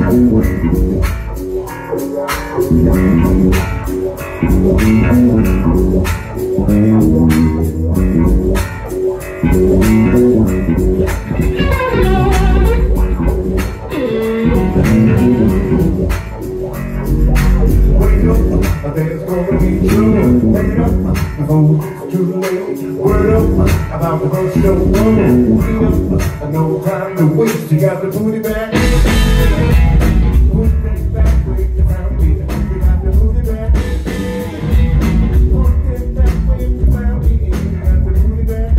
About the first show, no time to waste. You got the booty back. Put that back way around me. You got the booty back. Put that back way around me. You got the booty back.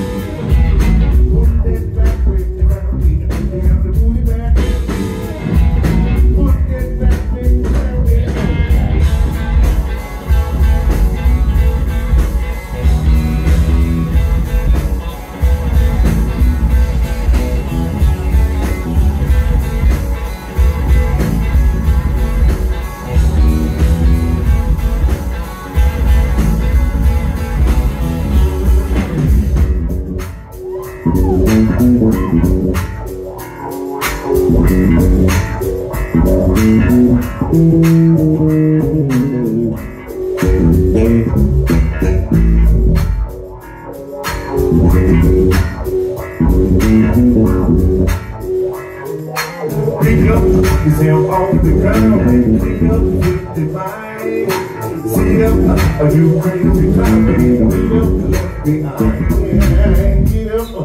Put that back way around me. You got the booty back. Put that back way around me. Pick up yourself off the ground, pick up 55. Sit up, are you crazy? Pick up, left behind. Get up,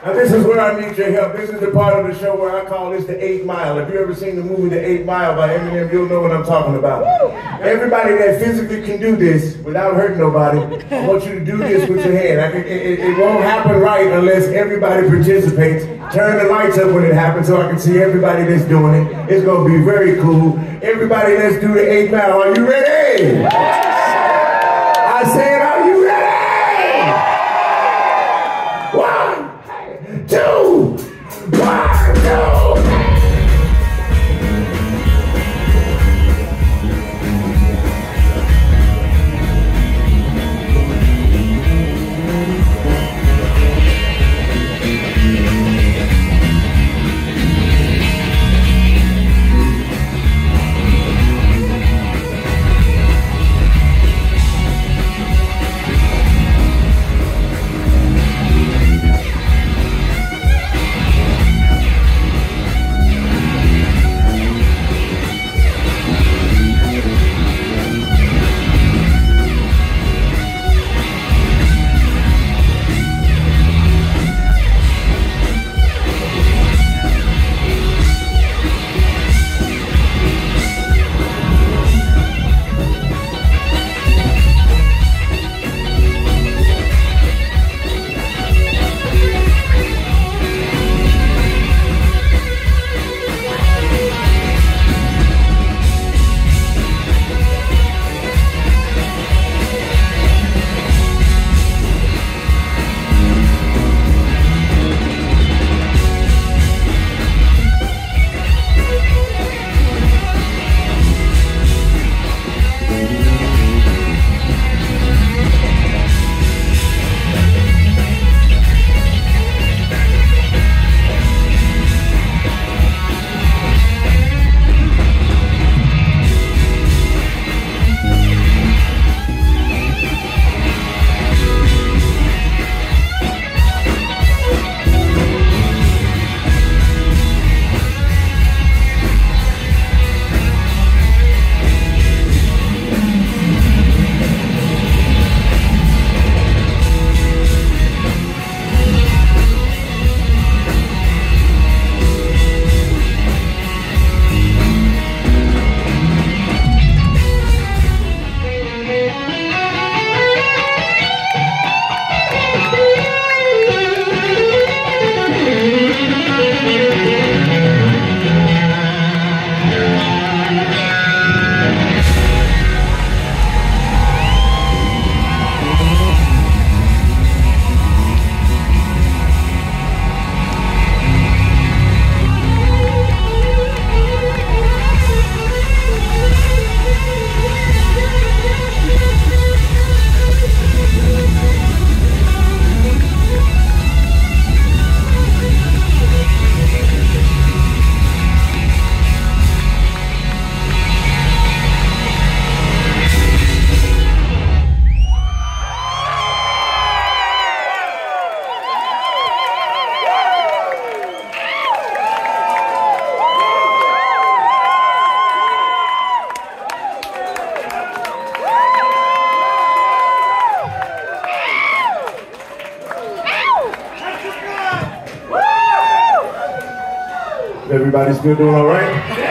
Now this is where I need your help. This is the part of the show where I call this the 8 Mile. If you ever seen the movie The 8 Mile by Eminem, you'll know what I'm talking about. Everybody that physically can do this without hurting nobody, I want you to do this with your hand. It won't happen right unless everybody participates. Turn the lights up when it happens so I can see everybody that's doing it. It's going to be very cool. Everybody, let's do the 8 Mile. Are you ready? I said, are you ready? 1, 2, 1, 2. Everybody still doing all right?